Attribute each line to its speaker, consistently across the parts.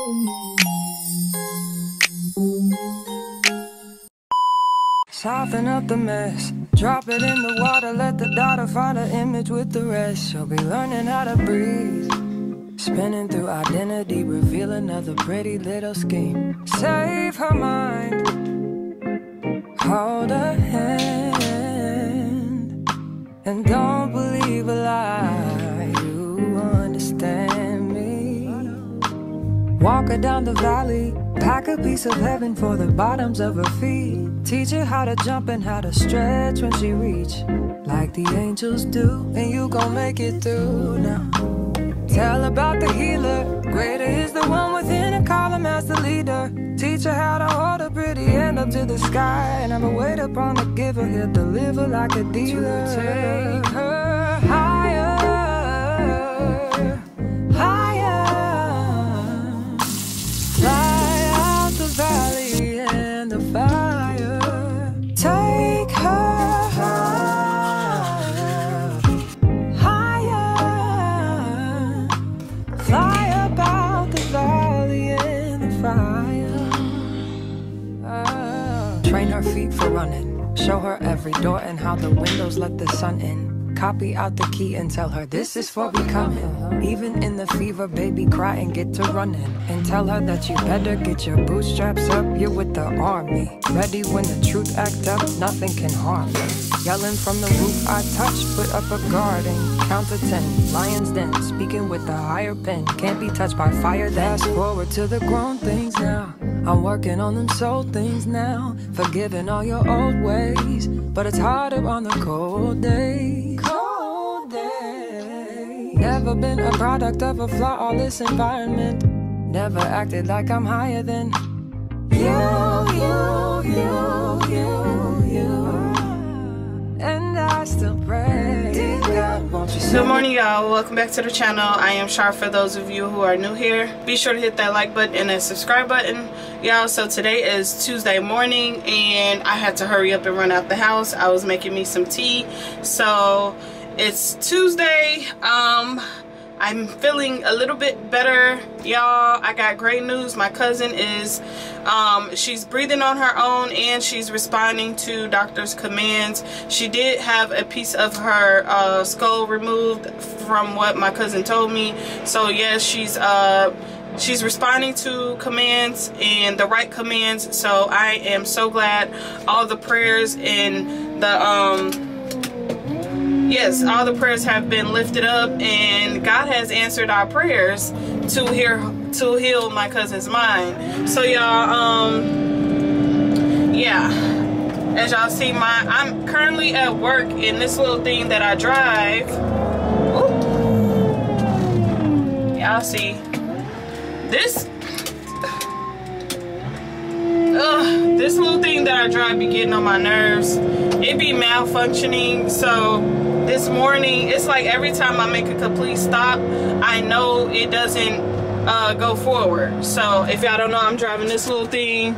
Speaker 1: Soften up the mess, drop it in the water, let the daughter find an image with the rest. She'll be learning how to breathe, spinning through identity, reveal another pretty little scheme. Save her mind, hold her hand, and don't believe a lie, you understand me. Walk her down the valley, pack a piece of heaven for the bottoms of her feet. Teach her how to jump and how to stretch when she reach, like the angels do, and you gon' make it through now. Tell about the healer, greater is the one within, and call him as the leader. Teach her how to hold a pretty hand up to the sky, and have a wait upon the giver, he'll deliver like a dealer. To take her higher, higher, fly out the valley and the fire. Take her higher, higher, fly about the valley and the fire. Train her feet for running, show her every door and how the windows let the sun in. Copy out the key and tell her this is for becoming. Even in the fever, baby, cry and get to running. And tell her that you better get your bootstraps up, you're with the army. Ready when the truth act up, nothing can harm you. Yelling from the roof I touch, put up a guard and count to 10. Lion's den, speaking with the higher pen. Can't be touched by fire, fast forward to the grown things now. I'm working on them soul things now, forgiving all your old ways, but it's harder on the cold days. Cold days. Never been a product of a flawless environment. Never acted like I'm higher than you. And I still pray, God, won't you see?
Speaker 2: Good morning, y'all. Welcome back to the channel. I am Char. For those of you who are new here, be sure to hit that like button and that subscribe button, y'all. So today is Tuesday morning and I had to hurry up and run out the house. I was making me some tea. So it's Tuesday. I'm feeling a little bit better, y'all. I got great news. My cousin is she's breathing on her own and she's responding to doctor's commands. She did have a piece of her skull removed from what my cousin told me. So yes, she's responding to commands and the right commands. So I am so glad. All the prayers and the yes, all the prayers have been lifted up and God has answered our prayers to heal my cousin's mind. So y'all, yeah, as y'all see, I'm currently at work in this little thing that I drive. Y'all see this this little thing that I drive be getting on my nerves. It be malfunctioning. So this morning, it's like every time I make a complete stop, I know it doesn't go forward. So if y'all don't know, I'm driving this little thing.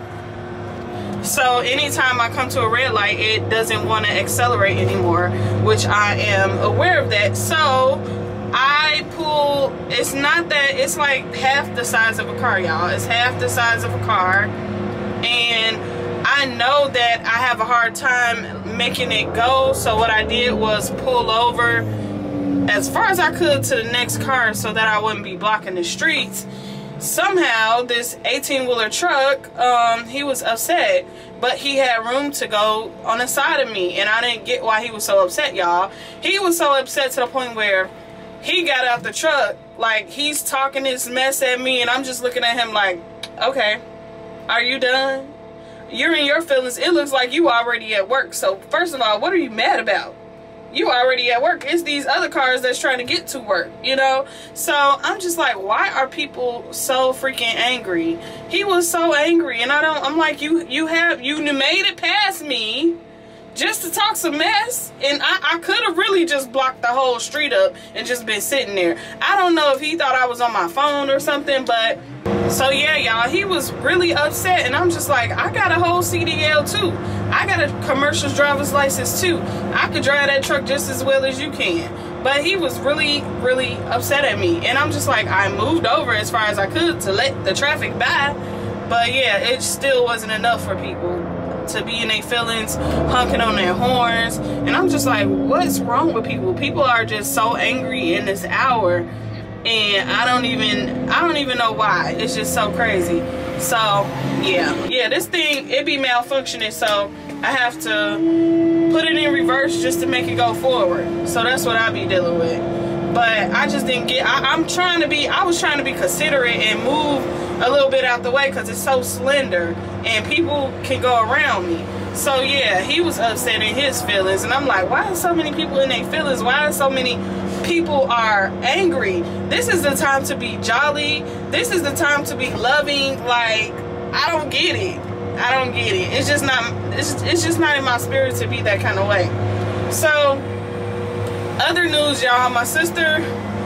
Speaker 2: So anytime I come to a red light, it doesn't want to accelerate anymore, which I am aware of that. So I pull, it's not that, it's like half the size of a car, y'all. It's half the size of a car. And I know that I have a hard time making it go, so what I did was pull over as far as I could to the next car so that I wouldn't be blocking the streets. Somehow this 18-wheeler truck, he was upset, but he had room to go on the side of me, and I didn't get why he was so upset, y'all. He was so upset to the point where he got out the truck, like he's talking this mess at me, and I'm just looking at him like, okay, are you done? You're in your feelings. It looks like you already at work. So first of all, what are you mad about? You already at work. It's these other cars that's trying to get to work, you know? So I'm just like, why are people so freaking angry? He was so angry, and I'm like, you made it past me just to talk some mess, and I could have really just blocked the whole street up and just been sitting there. I don't know if he thought I was on my phone or something, but so yeah, y'all, he was really upset, and I'm just like, I got a whole CDL too. I got a commercial driver's license too. I could drive that truck just as well as you can. But he was really, really upset at me. And I'm just like, I moved over as far as I could to let the traffic by. But yeah, it still wasn't enough for people to be in their feelings, honking on their horns. And I'm just like, what's wrong with people? People are just so angry in this hour. And I don't even know why. It's just so crazy. So yeah, this thing, it be malfunctioning. So I have to put it in reverse just to make it go forward. So that's what I be dealing with. But I just didn't get, I was trying to be considerate and move a little bit out the way because it's so slender and people can go around me. So yeah, he was upset in his feelings. And I'm like, why are so many people in their feelings? Why are so many people are angry? This is the time to be jolly. This is the time to be loving. Like, I don't get it. I don't get it. It's just not in my spirit to be that kind of way. So, other news, y'all, my sister's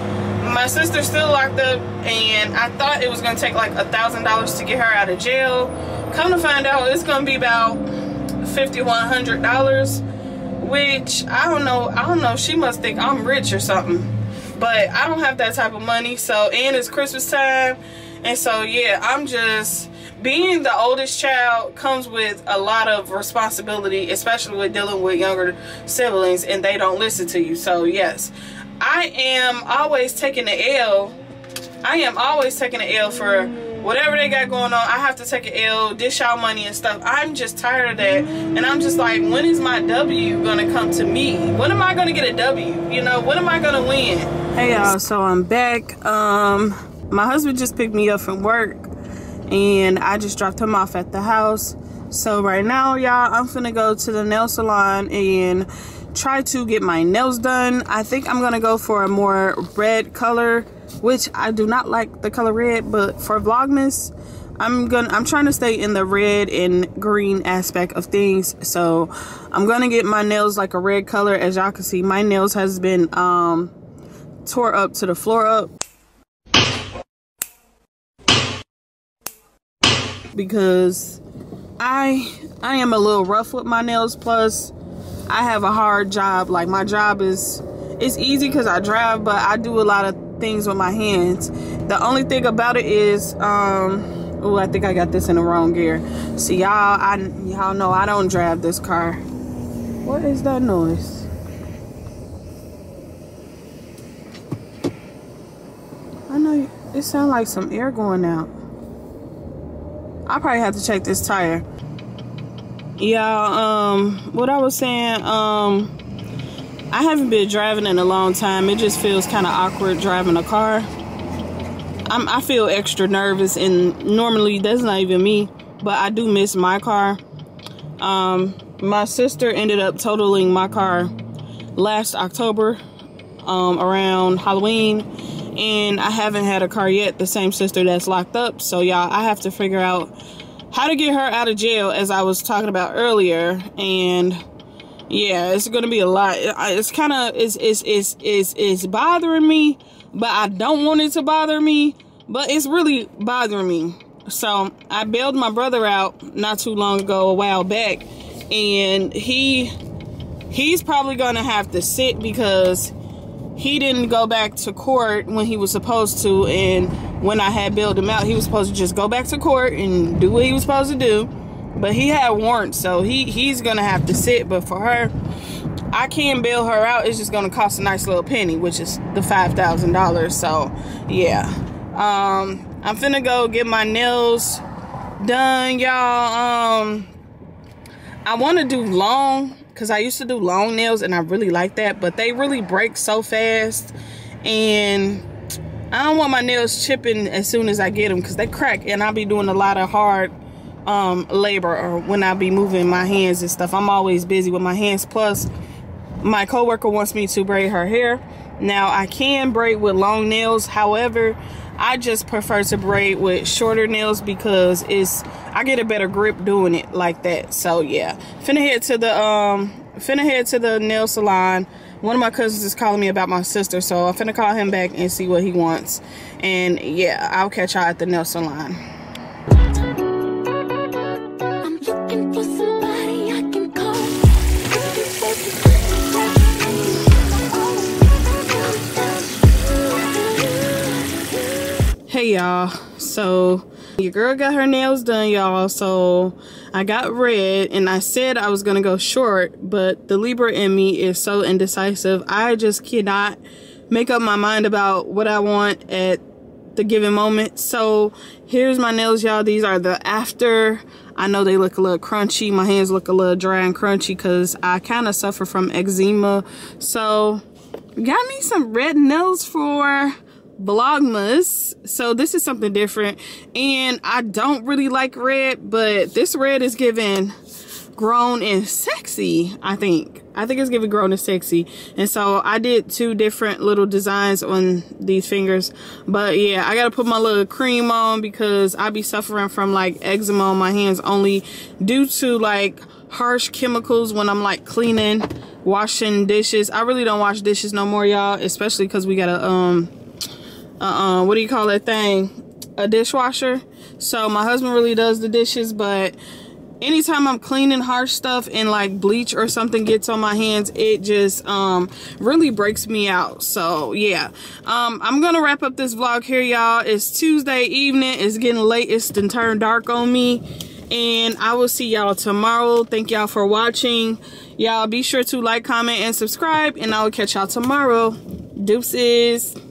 Speaker 2: still locked up, and I thought it was gonna take like $1,000 to get her out of jail. Come to find out, it's gonna be about $5,100, which I don't know, she must think I'm rich or something, but I don't have that type of money. So, and it's Christmas time, and so yeah, I'm just, being the oldest child comes with a lot of responsibility, especially with dealing with younger siblings and they don't listen to you. So yes, I am always taking the L. I am always taking the L for whatever they got going on. I have to take an L, dish out money and stuff. I'm just tired of that. And I'm just like, when is my W gonna come to me? When am I gonna get a W? You know, when am I gonna win? Hey y'all, so I'm back. My husband just picked me up from work, and I just dropped him off at the house. So right now, y'all, I'm finna go to the nail salon and try to get my nails done. I think I'm gonna go for a more red color, which I do not like the color red, but for Vlogmas, I'm trying to stay in the red and green aspect of things. So I'm gonna get my nails like a red color. As y'all can see, my nails has been tore up to the floor up, because I am a little rough with my nails. Plus I have a hard job. Like, my job it's easy because I drive, but I do a lot of things with my hands. The only thing about it is oh, I think I got this in the wrong gear. See, y'all know I don't drive this car. What is that noise? I know it sounds like some air going out. I probably have to check this tire. Yeah, what I was saying, I haven't been driving in a long time. It just feels kind of awkward driving a car. I feel extra nervous, and normally that's not even me, but I do miss my car. My sister ended up totaling my car last October, around Halloween. And I haven't had a car yet, the same sister that's locked up. So y'all, I have to figure out how to get her out of jail, as I was talking about earlier. And yeah, it's gonna be a lot. It's kind of it's bothering me, but I don't want it to bother me, but it's really bothering me. So I bailed my brother out not too long ago, a while back, and he's probably gonna have to sit because he didn't go back to court when he was supposed to. And when I had bailed him out, he was supposed to just go back to court and do what he was supposed to do. But he had warrants, so he's gonna have to sit. But for her, I can bail her out. It's just gonna cost a nice little penny, which is the $5,000. So yeah, I'm finna go get my nails done, y'all. I want to do long, because I used to do long nails and I really like that, but they really break so fast, and I don't want my nails chipping as soon as I get them, because they crack, and I'll be doing a lot of hard labor, or when I be moving my hands and stuff. I'm always busy with my hands. Plus my coworker wants me to braid her hair. Now I can braid with long nails, however I just prefer to braid with shorter nails because I get a better grip doing it like that. So yeah, finna head to the nail salon. One of my cousins is calling me about my sister, so I'm finna call him back and see what he wants. And yeah, I'll catch y'all at the nail salon.
Speaker 3: I'm looking for somebody I can call.
Speaker 2: Hey y'all, so your girl got her nails done, y'all. So I got red and I said I was gonna go short, but the Libra in me is so indecisive. I just cannot make up my mind about what I want at the given moment. So here's my nails, y'all. These are the after. I know they look a little crunchy. My hands look a little dry and crunchy because I kind of suffer from eczema. So got me some red nails for Vlogmas. So this is something different, and I don't really like red, but this red is giving grown and sexy. I think it's giving grown and sexy. And so I did 2 different little designs on these fingers. But yeah, I gotta put my little cream on because I be suffering from like eczema on my hands only due to like harsh chemicals when I'm like cleaning, washing dishes. I really don't wash dishes no more, y'all, especially because we got a what do you call that thing, a dishwasher. So my husband really does the dishes, but anytime I'm cleaning harsh stuff and like bleach or something gets on my hands, it just really breaks me out. So yeah, I'm gonna wrap up this vlog here, y'all. It's Tuesday evening, it's getting late, it's done turned dark on me, and I will see y'all tomorrow. Thank y'all for watching. Y'all be sure to like, comment, and subscribe, and I will catch y'all tomorrow. Deuces.